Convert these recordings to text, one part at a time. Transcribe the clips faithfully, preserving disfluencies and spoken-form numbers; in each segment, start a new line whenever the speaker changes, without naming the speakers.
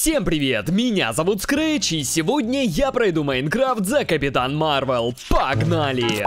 Всем привет, меня зовут Scratch, и сегодня я пройду Майнкрафт за Капитан Марвел. Погнали!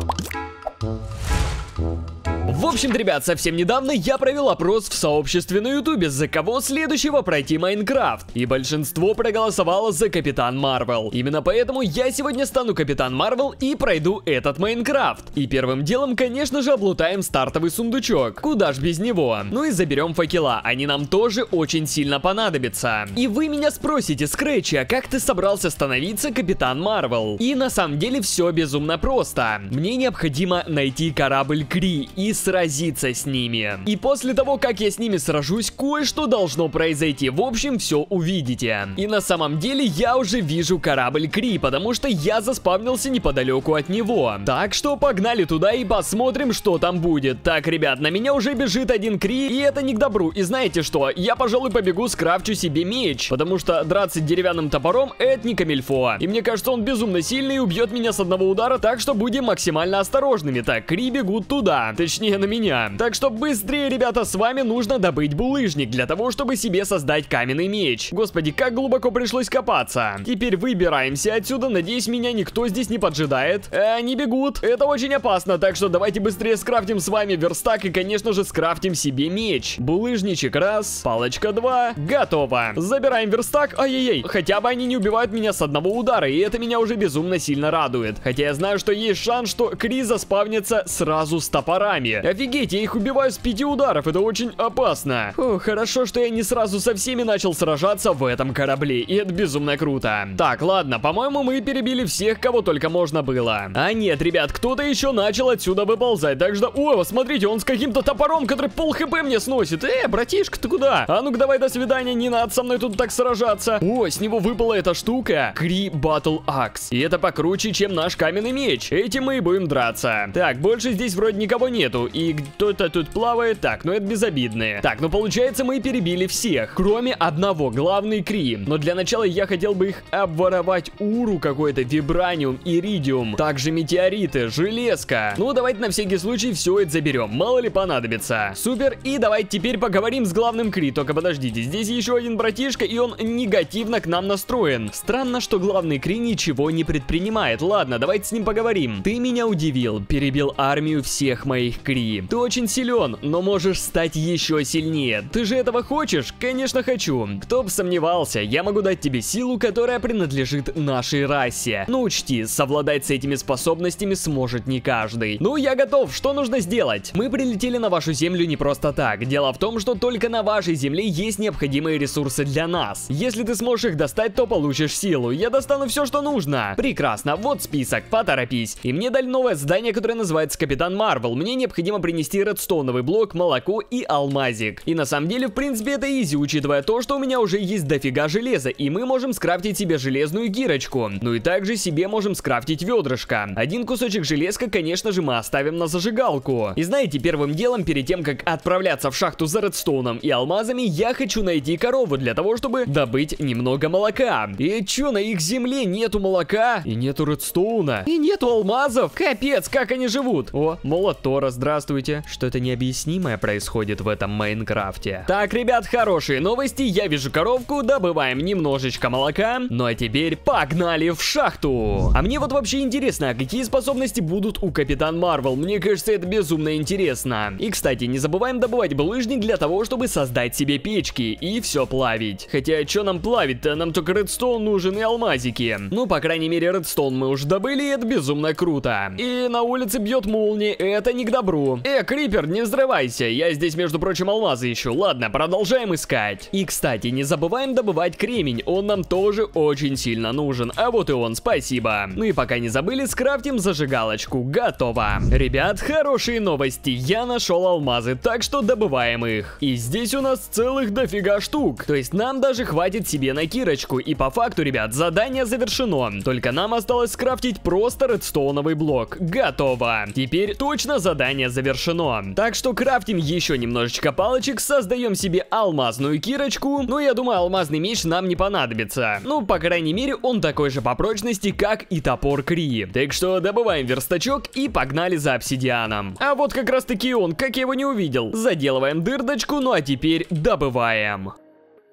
В общем-то, ребят, совсем недавно я провел опрос в сообществе на ютубе, за кого следующего пройти Майнкрафт. И большинство проголосовало за Капитан Марвел. Именно поэтому я сегодня стану Капитан Марвел и пройду этот Майнкрафт. И первым делом, конечно же, облутаем стартовый сундучок. Куда ж без него? Ну и заберем факела, они нам тоже очень сильно понадобятся. И вы меня спросите, Scratch, а как ты собрался становиться Капитан Марвел? И на самом деле все безумно просто. Мне необходимо найти корабль Кри и сразиться с ними. И после того, как я с ними сражусь, кое-что должно произойти. В общем, все увидите. И на самом деле я уже вижу корабль Кри, потому что я заспавнился неподалеку от него. Так что погнали туда и посмотрим, что там будет. Так, ребят, на меня уже бежит один Кри, и это не к добру. И знаете что? Я, пожалуй, побегу скрафчу себе меч, потому что драться деревянным топором — это не камильфо. И мне кажется, он безумно сильный и убьет меня с одного удара, так что будем максимально осторожными. Так, Кри бегут туда. Точнее, на меня. Так что быстрее, ребята, с вами нужно добыть булыжник для того, чтобы себе создать каменный меч. Господи, как глубоко пришлось копаться. Теперь выбираемся отсюда. Надеюсь, меня никто здесь не поджидает. Э, они бегут. Это очень опасно, так что давайте быстрее скрафтим с вами верстак и, конечно же, скрафтим себе меч. Булыжничек раз, палочка два. Готово. Забираем верстак. Ай-яй-яй. Хотя бы они не убивают меня с одного удара, и это меня уже безумно сильно радует. Хотя я знаю, что есть шанс, что Кри заспавнится сразу с топорами. Офигеть, я их убиваю с пяти ударов, это очень опасно. Фу, хорошо, что я не сразу со всеми начал сражаться в этом корабле, и это безумно круто. Так, ладно, по-моему, мы перебили всех, кого только можно было. А нет, ребят, кто-то еще начал отсюда выползать, так что... О, смотрите, он с каким-то топором, который пол хп мне сносит. Э, братишка, ты куда? А ну-ка, давай, до свидания, не надо со мной тут так сражаться. О, с него выпала эта штука. Кри Battle Axe. И это покруче, чем наш каменный меч. Этим мы и будем драться. Так, больше здесь вроде никого нету. И кто-то тут плавает. Так, ну это безобидные. Так, ну получается, мы перебили всех, кроме одного, главный Кри. Но для начала я хотел бы их обворовать. Уру какой-то, вибраниум, иридиум, также метеориты, железка. Ну, давайте на всякий случай все это заберем, мало ли понадобится. Супер, и давайте теперь поговорим с главным Кри. Только подождите, здесь еще один братишка, и он негативно к нам настроен. Странно, что главный Кри ничего не предпринимает. Ладно, давайте с ним поговорим. Ты меня удивил, перебил армию всех моих Кри. Ты очень силен, но можешь стать еще сильнее. Ты же этого хочешь? Конечно, хочу. Кто бы сомневался, я могу дать тебе силу, которая принадлежит нашей расе. Но учти, совладать с этими способностями сможет не каждый. Ну, я готов. Что нужно сделать? Мы прилетели на вашу землю не просто так. Дело в том, что только на вашей земле есть необходимые ресурсы для нас. Если ты сможешь их достать, то получишь силу. Я достану все, что нужно. Прекрасно. Вот список. Поторопись. И мне дали новое задание, которое называется Капитан Марвел. Мне необходимо принести редстоуновый блок, молоко и алмазик. И на самом деле, в принципе, это изи, учитывая то, что у меня уже есть дофига железа, и мы можем скрафтить себе железную гирочку. Ну и также себе можем скрафтить ведрышко. Один кусочек железка, конечно же, мы оставим на зажигалку. И знаете, первым делом, перед тем, как отправляться в шахту за редстоуном и алмазами, я хочу найти корову для того, чтобы добыть немного молока. И чё, на их земле нету молока? И нету редстоуна? И нету алмазов? Капец, как они живут? О, молот Тора, здравствуйте. Что-то необъяснимое происходит в этом Майнкрафте. Так, ребят, хорошие новости. Я вижу коровку, добываем немножечко молока. Ну а теперь погнали в шахту. А мне вот вообще интересно, а какие способности будут у Капитан Марвел? Мне кажется, это безумно интересно. И, кстати, не забываем добывать булыжник для того, чтобы создать себе печки и все плавить. Хотя, что нам плавить-то? Нам только редстоун нужен и алмазики. Ну, по крайней мере, редстоун мы уже добыли, и это безумно круто. И на улице бьет молния, это не к добру. Э, Крипер, не взрывайся, я здесь, между прочим, алмазы ищу. Ладно, продолжаем искать. И, кстати, не забываем добывать кремень, он нам тоже очень сильно нужен. А вот и он, спасибо. Ну и пока не забыли, скрафтим зажигалочку. Готово. Ребят, хорошие новости, я нашел алмазы, так что добываем их. И здесь у нас целых дофига штук, то есть нам даже хватит себе на кирочку. И по факту, ребят, задание завершено. Только нам осталось скрафтить просто редстоуновый блок. Готово. Теперь точно задание завершено. Так что крафтим еще немножечко палочек, создаем себе алмазную кирочку. Ну, я думаю, алмазный меч нам не понадобится. Ну, по крайней мере, он такой же по прочности, как и топор Кри. Так что добываем верстачок и погнали за обсидианом. А вот как раз таки он, как я его не увидел. Заделываем дырдочку, ну а теперь добываем.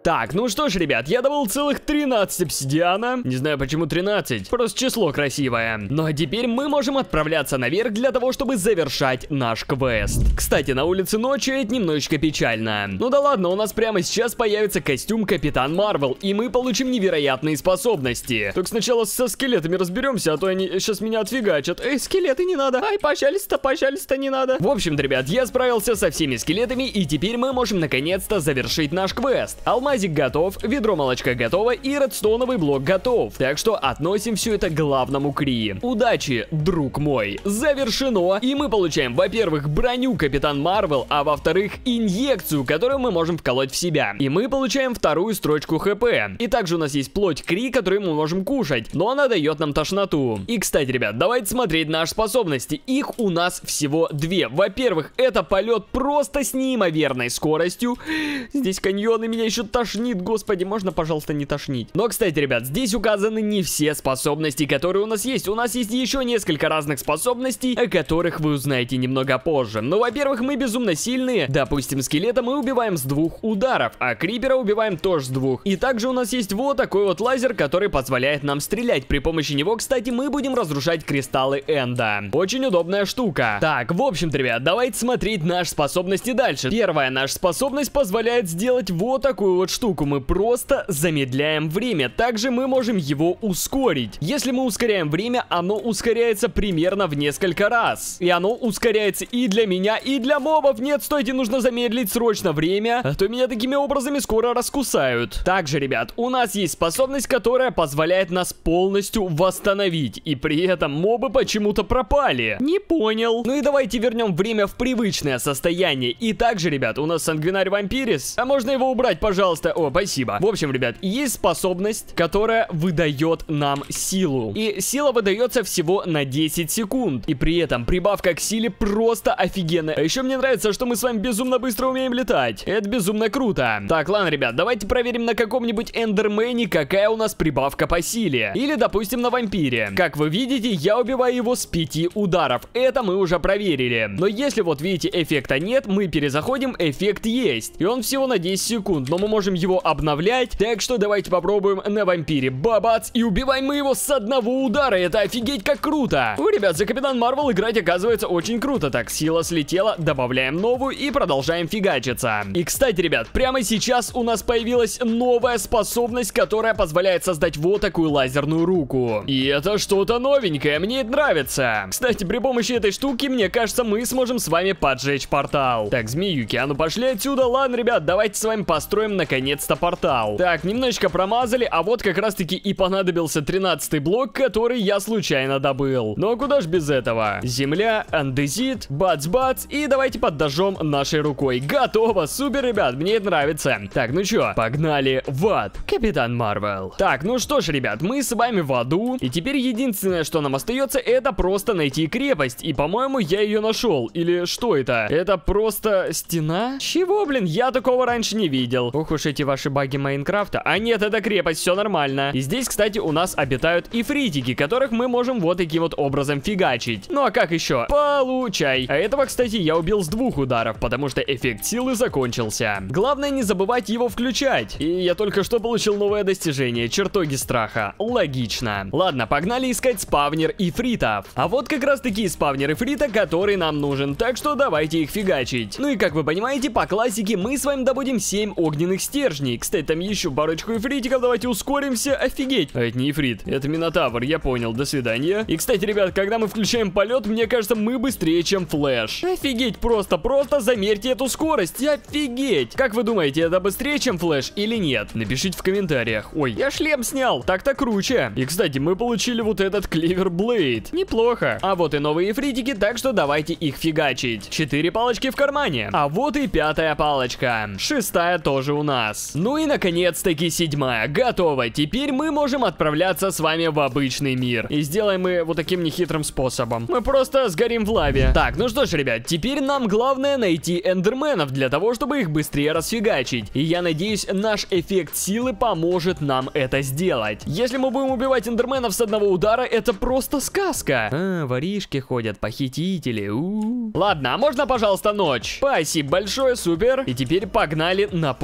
Так, ну что ж, ребят, я добыл целых тринадцать обсидиана. Не знаю, почему тринадцать, просто число красивое. Ну а теперь мы можем отправляться наверх для того, чтобы завершать наш квест. Кстати, на улице ночью это немножечко печально. Ну да ладно, у нас прямо сейчас появится костюм Капитан Марвел, и мы получим невероятные способности. Только сначала со скелетами разберемся, а то они сейчас меня отфигачат. Эй, скелеты не надо. Ай, пожалуйста, пожалуйста, не надо. В общем-то, ребят, я справился со всеми скелетами, и теперь мы можем наконец-то завершить наш квест. Алмазик готов, ведро молочка готово, и редстоуновый блок готов. Так что относим все это к главному Кри. Удачи, друг мой. Завершено. И мы получаем, во-первых, броню Капитан Марвел, а во-вторых, инъекцию, которую мы можем вколоть в себя. И мы получаем вторую строчку хп. И также у нас есть плоть Кри, которую мы можем кушать, но она дает нам тошноту. И, кстати, ребят, давайте смотреть наши способности. Их у нас всего две. Во-первых, это полет просто с неимоверной скоростью. Здесь каньоны, меня еще тошнит, господи, можно, пожалуйста, не тошнить. Но, кстати, ребят, здесь указаны не все способности, которые у нас есть. У нас есть еще несколько разных способностей, о которых вы узнаете немного позже. Ну, во-первых, мы безумно сильные. Допустим, скелета мы убиваем с двух ударов, а крипера убиваем тоже с двух. И также у нас есть вот такой вот лазер, который позволяет нам стрелять. При помощи него, кстати, мы будем разрушать кристаллы Энда. Очень удобная штука. Так, в общем-то, ребят, давайте смотреть наши способности дальше. Первая наша способность позволяет сделать вот такую вот штуку. Мы просто замедляем время. Также мы можем его ускорить. Если мы ускоряем время, оно ускоряется примерно в несколько раз. И оно ускоряется и для меня, и для мобов. Нет, стойте, нужно замедлить срочно время, а то меня такими образами скоро раскусают. Также, ребят, у нас есть способность, которая позволяет нас полностью восстановить. И при этом мобы почему-то пропали. Не понял. Ну и давайте вернем время в привычное состояние. И также, ребят, у нас сангвинарь вампирис. А можно его убрать, пожалуйста? О, спасибо. В общем, ребят, есть способность, которая выдает нам силу. И сила выдается всего на десять секунд. И при этом прибавка к силе просто офигенная. А еще мне нравится, что мы с вами безумно быстро умеем летать. Это безумно круто. Так, ладно, ребят, давайте проверим на каком-нибудь эндермене, какая у нас прибавка по силе. Или, допустим, на вампире. Как вы видите, я убиваю его с пяти ударов. Это мы уже проверили. Но если вот видите, эффекта нет, мы перезаходим, эффект есть. И он всего на десять секунд, но мы можем его обновлять. Так что давайте попробуем на вампире. Бабац! И убиваем мы его с одного удара. Это офигеть как круто. У, ребят, за Капитан Марвел играть оказывается очень круто. Так, сила слетела, добавляем новую и продолжаем фигачиться. И, кстати, ребят, прямо сейчас у нас появилась новая способность, которая позволяет создать вот такую лазерную руку. И это что-то новенькое, мне это нравится. Кстати, при помощи этой штуки, мне кажется, мы сможем с вами поджечь портал. Так, змеюки, а ну пошли отсюда. Ладно, ребят, давайте с вами построим наконец-то портал. Так, немножечко промазали, а вот как раз-таки и понадобился тринадцатый блок, который я случайно добыл. Но куда ж без этого? Земля, андезит, бац-бац, и давайте поддажем нашей рукой. Готово, супер, ребят, мне это нравится. Так, ну чё, погнали в ад, Капитан Марвел. Так, ну что ж, ребят, мы с вами в аду, и теперь единственное, что нам остается, это просто найти крепость. И, по-моему, я ее нашел. Или что это? Это просто стена? Чего, блин, я такого раньше не видел. Ох уж эти ваши баги Майнкрафта. А нет, это крепость, все нормально. И здесь, кстати, у нас обитают ифритики, которых мы можем вот таким вот образом фигачить. Ну а как еще? Получай. А этого, кстати, я убил с двух ударов, потому что эффект силы закончился. Главное не забывать его включать. И я только что получил новое достижение. Чертоги страха. Логично. Ладно, погнали искать спавнер ифритов. А вот как раз таки спавнер ифрита, который нам нужен. Так что давайте их фигачить. Ну и как вы понимаете, по классике мы с вами добудем семь огненных стержней. Кстати, там еще парочку ифритиков. Давайте ускоримся. Офигеть. А это не ифрит, это минотавр, я понял. До свидания. И, кстати, ребят, когда мы включаем полет, мне кажется, мы быстрее, чем Флэш. Офигеть, просто, просто замерьте эту скорость. Офигеть. Как вы думаете, это быстрее, чем Флэш или нет? Напишите в комментариях. Ой, я шлем снял. Так-то круче. И, кстати, мы получили вот этот Клевер Блейд. Неплохо. А вот и новые ифритики, так что давайте их фигачить. Четыре палочки в кармане. А вот и пятая палочка. Шестая тоже у нас. Ну и, наконец-таки, седьмая. Готово. Теперь мы можем отправляться с вами в обычный мир. И сделаем мы вот таким нехитрым способом. Мы просто сгорим в лаве. Так, ну что ж, ребят, теперь нам главное найти эндерменов для того, чтобы их быстрее расфигачить. И я надеюсь, наш эффект силы поможет нам это сделать. Если мы будем убивать эндерменов с одного удара, это просто сказка. А, воришки ходят, похитители. У-у-у. Ладно, а можно, пожалуйста, ночь? Спасибо большое, супер. И теперь погнали на поиски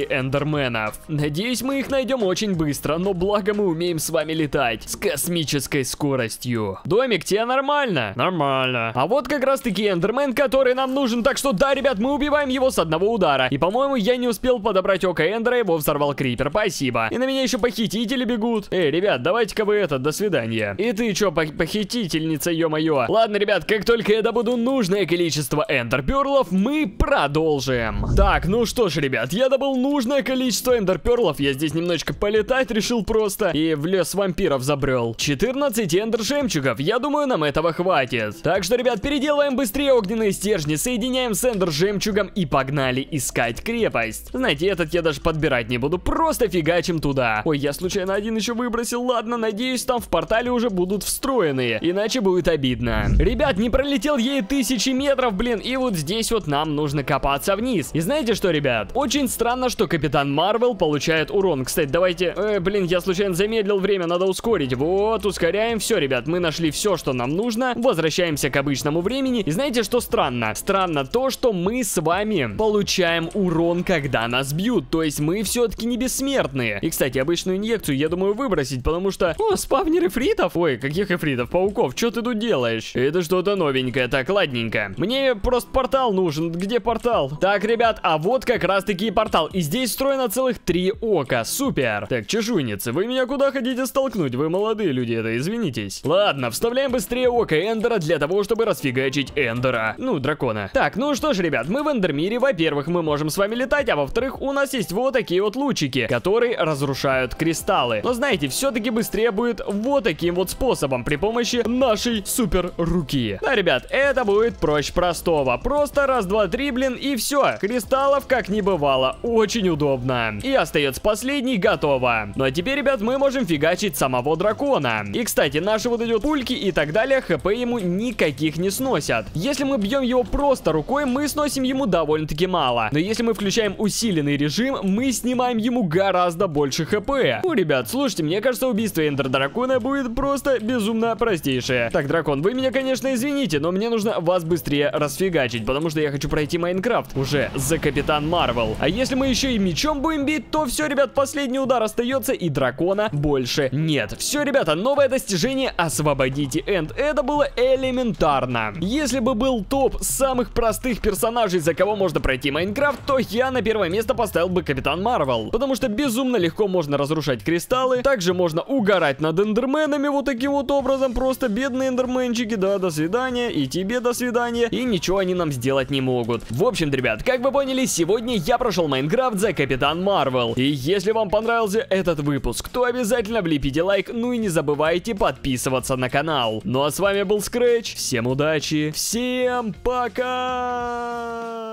эндерменов. Надеюсь, мы их найдем очень быстро, но благо мы умеем с вами летать с космической скоростью. Домик, тебе нормально? Нормально. А вот как раз таки эндермен, который нам нужен, так что да, ребят, мы убиваем его с одного удара. И, по-моему, я не успел подобрать око эндера, его взорвал крипер, спасибо. И на меня еще похитители бегут. Эй, ребят, давайте-ка вы это, до свидания. И ты что, похитительница, ё-моё. Ладно, ребят, как только я добуду нужное количество эндерперлов, мы продолжим. Так, ну что ж, ребят, я добыл нужное количество эндерперлов. Я здесь немножечко полетать решил просто. И в лес вампиров забрел. четырнадцать эндер жемчугов. Я думаю, нам этого хватит. Так что, ребят, переделываем быстрее огненные стержни, соединяем с эндер жемчугом и погнали искать крепость. Знаете, этот я даже подбирать не буду. Просто фигачим туда. Ой, я случайно один еще выбросил. Ладно, надеюсь, там в портале уже будут встроенные. Иначе будет обидно. Ребят, не пролетел ей тысячи метров, блин. И вот здесь вот нам нужно копаться вниз. И знаете что, ребят? Очень странно, что Капитан Марвел получает урон. Кстати, давайте... Э, блин, я случайно замедлил время, надо ускорить. Вот, ускоряем. Все, ребят, мы нашли все, что нам нужно. Возвращаемся к обычному времени. И знаете, что странно? Странно то, что мы с вами получаем урон, когда нас бьют. То есть мы все-таки не бессмертные. И, кстати, обычную инъекцию, я думаю, выбросить, потому что... О, спавнер эфритов. Ой, каких эфритов? Пауков, что ты тут делаешь? Это что-то новенькое. Так, ладненько. Мне просто портал нужен. Где портал? Так, ребят, а вот как раз-таки портал. И здесь встроено целых три ока. Супер. Так, чешуйницы, вы меня куда хотите столкнуть? Вы молодые люди, это, извинитесь. Ладно, вставляем быстрее око эндера для того, чтобы расфигачить эндера. Ну, дракона. Так, ну что ж, ребят, мы в эндермире. Во-первых, мы можем с вами летать, а во-вторых, у нас есть вот такие вот лучики, которые разрушают кристаллы. Но знаете, все-таки быстрее будет вот таким вот способом, при помощи нашей супер руки. Да, ребят, это будет проще простого. Просто раз, два, три, блин, и все. Кристаллов как не бывало. Очень удобно. И остается последний, готово. Ну а теперь, ребят, мы можем фигачить самого дракона. И, кстати, наши вот идет пульки и так далее, хп ему никаких не сносят. Если мы бьем его просто рукой, мы сносим ему довольно-таки мало. Но если мы включаем усиленный режим, мы снимаем ему гораздо больше хп. Ну, ребят, слушайте, мне кажется, убийство эндер дракона будет просто безумно простейшее. Так, дракон, вы меня, конечно, извините, но мне нужно вас быстрее расфигачить, потому что я хочу пройти Майнкрафт уже за Капитан Марвел. А если мы еще и мечом будем бить, то все, ребят, последний удар остается, и дракона больше нет. Все, ребята, новое достижение — освободите энд. Это было элементарно. Если бы был топ самых простых персонажей, за кого можно пройти Майнкрафт, то я на первое место поставил бы Капитан Марвел, потому что безумно легко можно разрушать кристаллы. Также можно угорать над эндерменами вот таким вот образом. Просто бедные эндерменчики, да, до свидания. И тебе до свидания. И ничего они нам сделать не могут. В общем, ребят, как вы поняли, сегодня я прошел Майнкрафт за Капитан Марвел. И если вам понравился этот выпуск, то обязательно влепите лайк. Ну и не забывайте подписываться на канал. Ну а с вами был Scratch. Всем удачи. Всем пока.